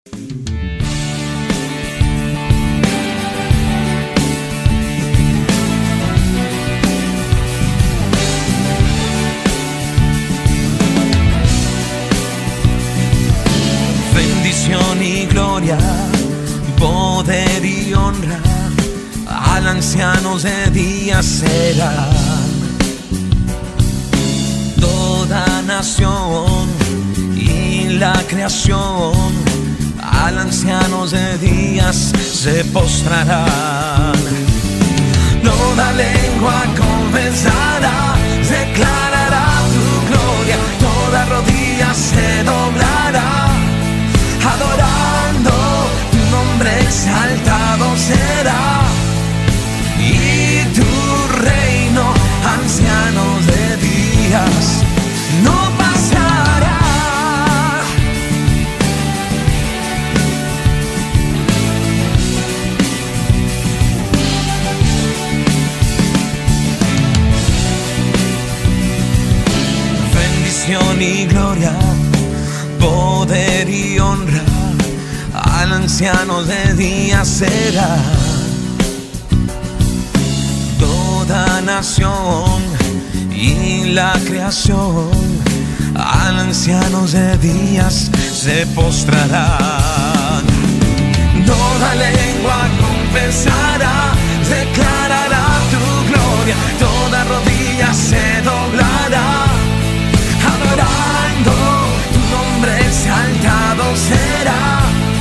Bendición y gloria, poder y honra al anciano de días será. Toda nación y la creación al anciano de días se postrarán. Toda lengua confesará, declarará tu gloria, toda rodilla se doblará, adorando tu nombre exaltado será. Y tu reino, anciano de días, no pasará. Bendición y gloria, poder y honra al anciano de días será. Toda nación y la creación al anciano de días se postrarán. Toda lengua confesará, declarará tu gloria, toda rodilla se doblará, adorando tu nombre exaltado será.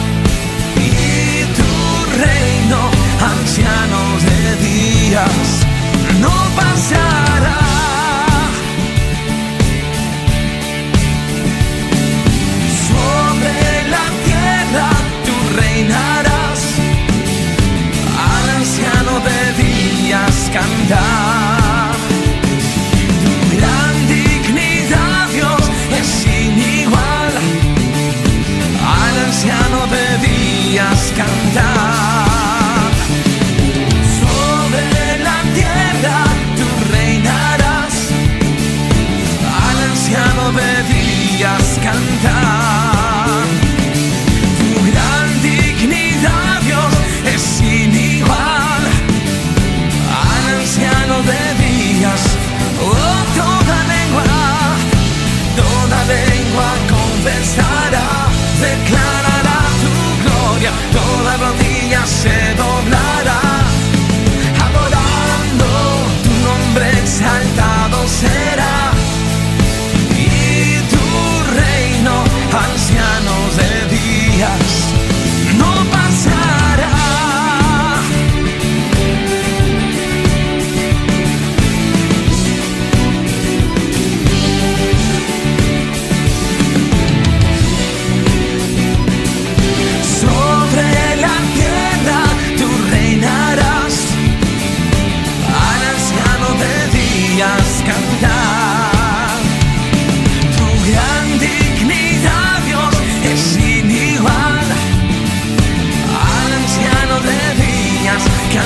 Y tu reino, anciano de días, no pasará. Sobre la tierra tú reinarás, al anciano de días cantar. Tu gran dignidad, Dios, es sin igual, al anciano de días cantar. Sobre la tierra tú reinarás, al anciano de días cantar. Tu gran dignidad, Dios, es sin igual, al anciano de días. Oh, toda lengua confesará, declarará tu gloria, toda rodilla se doblará, adorando tu nombre exaltado será. Y tu reino, anciano de días, no pasará. Sobre la tierra tú reinarás, al anciano de días cantar. Tu gran dignidad, Dios, es sin igual, al anciano de días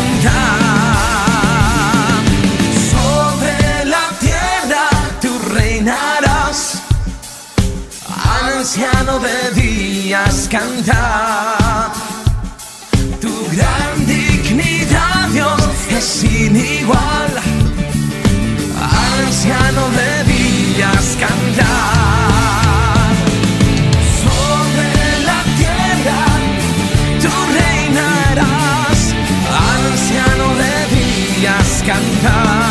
cantar. Sobre la tierra tú reinarás, al anciano de días cantar. Tu gran dignidad, Dios, es sin igual, al anciano de días cantar. Sobre la tierra tú reinarás, al anciano de días cantar.